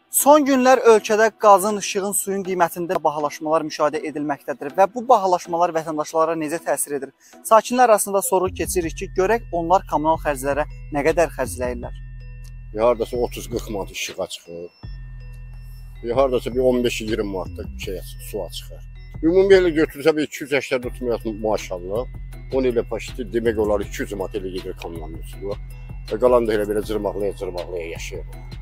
Son günlər ölkədə qazın, işığın, suyun qiymətində bahalaşmalar müşahidə edilməkdədir və bu bahalaşmalar vətəndaşlara necə təsir edir? Sakinlər arasında soru keçirik ki, görək onlar kommunal xərclərə nə qədər xərcləyirlər? Hardasa 30-40 manat işığa çıxır. Hardasa bir 15-20 manat da suya çıxır. Ümumi elə götürsə bir 280 tutmayaq maşallah. 10 ilə paşiti demək olar 200 manat elə gedir kommunalın üstüne. Və qalan da elə belə cırmaqlaya yaşayır.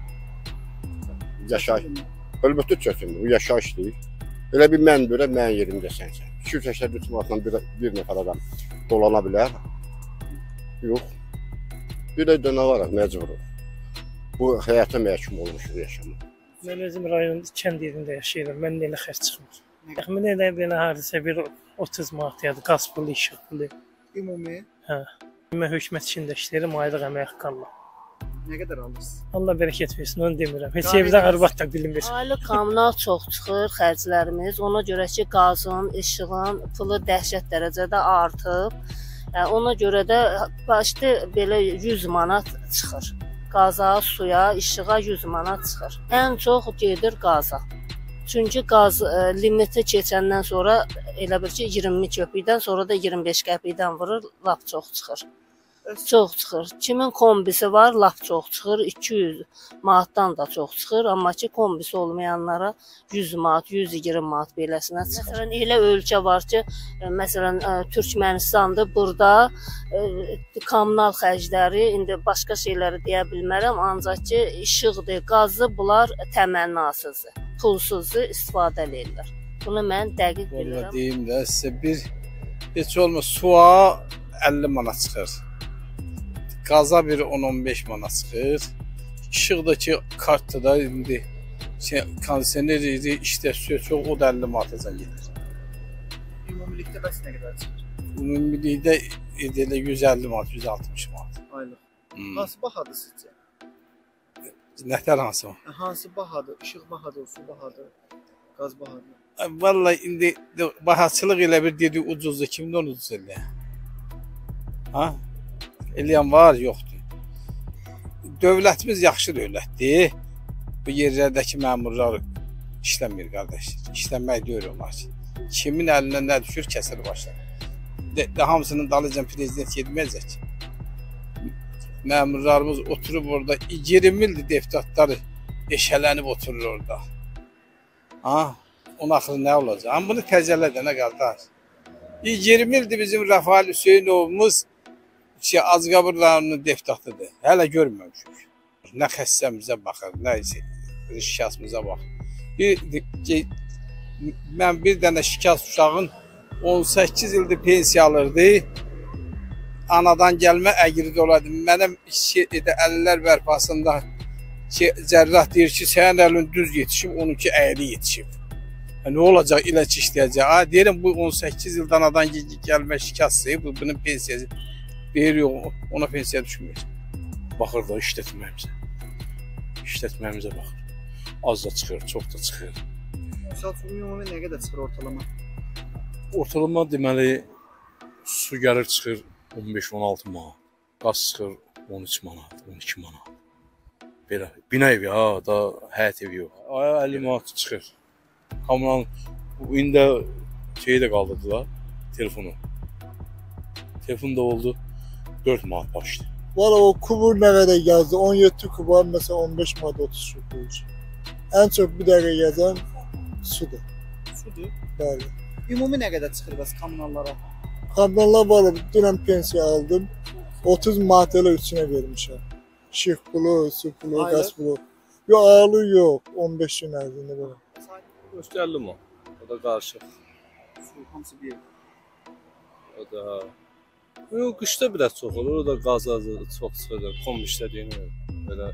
Yaşayış. Əlbəttə çətindir, bu yaşayışdır. Elə bir mən görə mənim yerimdə sənsən. 280 manatla bir nəfər adam dolana bilər. Yox. Bir də nə var, məcburuq. Bu həyata məhkum olmuşuq yaşamaq. Mən özüm rayonun kənd yerində yaşayıram. Mənim elə xərc çıxmır. Təxmin edən belə hardasa bir 30 manat ya da qaz pulu, işıq pulu. Ümumi? Hə. Mən hökumət işində işləyirəm, aylıq əmək haqqı. Nə qədər alırsınız? Allah bərəkət versin, onu demirəm. Heç evdə arvad da bilinmir. Aylıq kommunal çox çıxır xərclərimiz. Ona görə ki, qazın, işığın pulu dəhşət dərəcədə artıb. Ona görə də başda belə 100 manat çıxır. Qaza, suya, işığa 100 manat çıxır. Ən çox gedir qaza. Çünki qaz limiti keçəndən sonra elə bir ki 20 köpükdən sonra da 25 qəpikdən vurur, lap çox çıxır. Çox çıxır. Kimin kombisi var, lap çox çıxır. 200 manatdan da çox çıxır. Amma ki kombisi olmayanlara 100 manat, 120 manat beləsinə çıxır. Məsələn, elə ölkə var ki, məsələn, Türkmenistandır. Burada kommunal xərcləri, indi başqa şeyləri deyə bilmərəm, ancaq ki işıqdır, qazı bunlar təmənnasızdır. Pulsuzdur, istifadə edirlər. Bunu mən dəqiq bilirəm. Deyim də sizə heç olmaz suya 50 manat çıxır. Qaza bir 10-15 manat çıxır. İşıqdakı kartda indi kondisioner işləşiyor çox, o da 50 manatacan gedir. Ümumilikdə bəs nə qədər çıxır? Ümumilikdə elə 150 manat, 160 manat. Aylıq. Hansı bahadır sizcə? Nətər hansı? Hansı bahadır? İşıq bahadır, su bahadır, qaz bahadır? Vallahi indi bahaçılıq elə bir dedi ucuzdur, kimdə onu ucuz elə? Ha? Eləyən var, yoxdur. Dövlətimiz yaxşı dövlətdir. Bu yerlərdəki məmurlar işləmir, qardaşlar. İşləmək deyir onlar ki. Kimin əlinə nə düşür, kəsir başlar. Hamısının dalıcan prezident yetməyəcək ki. Məmurlarımız oturub orada 20 ildir deputatları eşələnib oturur orada. Ha? Onun axırı nə olacaq? Amma bunu təzələdə nə qardaş? 20 ildir bizim Rafael Hüseynovumuz Azqabır rayonunun deputatıdır. Hələ görməmişik. Nə xəstəmizə baxır, nə şikasımıza baxır. Mən bir dənə şikas uşağın 18 ildir pensiya alırdı. Anadan gəlmə əqridi olardı. Mənəm əllər bərpasında cərrah deyir ki, sənin əlin düz yetişib, onunki əyri yetişib. Nə olacaq, ilaç işləyəcək? Deyirəm, bu 18 ildən anadan gəlmə şikastı, bunun pensiyası veriyor, ona pensiya düşməyəcək. Baxır da işlətməyimizə. İşlətməyimizə baxır. Az da çıxır, çox da çıxır. Misal üçün, ümumi nə qədər çıxır ortalama? Ortalama deməli, su gəlir çıxır 15-16 manat. Qaz çıxır 13 manat, 12 manat. Belə, bina evi ha, da həyət evi yox. Aya 50 manat çıxır. Kommunal, indi şeyi də qaldırdılar, telefonu. Telefon da oldu 4 manat başdı. Valla o kubur nə qədər yazdı, 17 kubar mesela 15 manat 30 kubar. En çok bir dəqiqə yazan sudur. Sudur? Bəli. Ümumi nə qədər çıxır bəs kommunallara? Kommunallar var, dünən pensiya aldım. 30 manat elə üçünə vermişəm. İşıq pulu, su pulu, qaz pulu. Yox, ağırlığı yox, 15 gün ərzində belə. Üstü 50 manat, o da qarışıq. Su hamısı bir. O da... Yox, qışda biraz çox olur, o da qaz çox çıxır, kombi işlədiyini belə...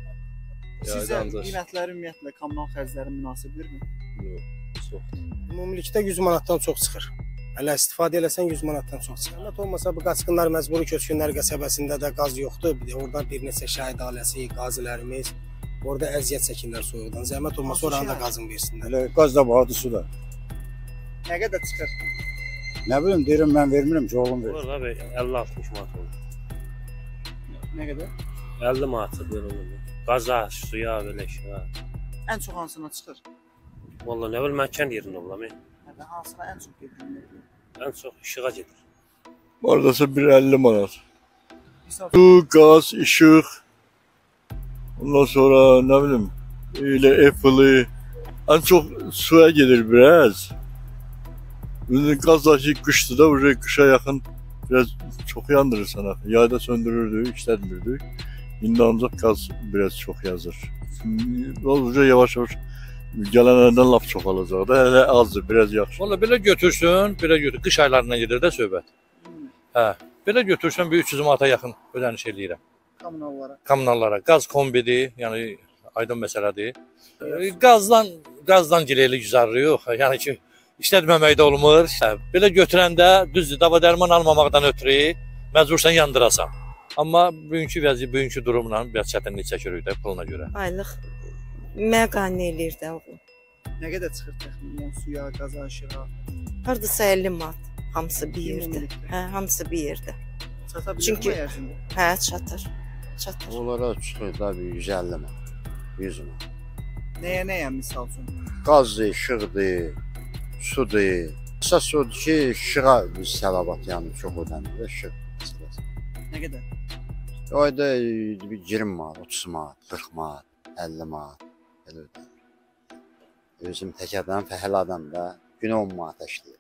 Sizə qiymətləri ümumiyyətlə kommunal xərcləri münasibdirmi? Yox, çoxdur. Ümumilikdə 100 manatdan çox çıxır. Hələ istifadə eləsən 100 manatdan çox çıxır. Hələ olmasa bu qaçqınlar məcburi köçkünlər qəsəbəsində də qaz yoxdur. Bir də oradan bir neçə şəhid ailəsi, qazilərimiz orada əziyyət çəkirlər soyuqdan. Zəhmət olmasa oranı da qazın versinlər. Elə qaz da bahadır, su da. Nə qədər çıxır? Nə bilim, deyirəm mən vermirəm ki, oğlum verir. Olur abi, 50-60 manat olur. Nə qədər? 50 manat olur. Qaza, suya belə şey var. Ən çox hansına çıxır? Vallahi nə bilim mən kənd yerində olam. Və hansına ən çox gedir? Ən çox işığa gedir. Oradasa 1.50 manat. Misal Su, gaz, işıq. Ondan sonra nə bilim, elə Apple-ı. Ən çox suya gedir biraz. Qazdakı qışdı da, qışa yaxın biraz çox yandırır sana. Yayda söndürürdük, işlətmirdik. İndi ancaq qaz biraz çox yazır. Yavaş-yavaş gələnlərdən laf çoxalacaq da, hələ azdır, biraz yaxşı. Valla belə götürsün, belə götür. Qış aylarından gedir də söhbət. Hə, belə götürsün bir 300 manata yaxın ödəniş eləyirəm. kommunallara. Kommunallara. Qaz kombidir, yəni aydın məsələdir. Qazdan girəyli güzarı yox. Yəni ki, işlətməmək də olmur. Belə götürəndə düzdür, dava dərman almamaqdan ötürü məcbursan yandırasan. Amma bugünkü durumla biraz çətinlik çəkirik də puluna görə. Aylıq məqanə eləyir də oğlum. Nə qədər çıxır təxminən suya, qaza, işığa? Hardasa 50 manat hamısı bir yerdə. Hə, hamısı bir yerdə. Çata bilir Çünki- mi ərzində? Hə, çatır. Çatır. Onlara çıxır da bir 150 manat, 100 manat. Nəyə misal üçün? Qazdır, işıqdır, sudur. Əsas odur ki, işığa biz tələbat yəni çox ödənilir, işıq məsələsi. Nə qədər? Ayda bir 20 manat, 30 manat, 40 manat, 50 manat belə ödənilir. Özüm tək adam, fəhlə adam da günə 10 manat işləyir.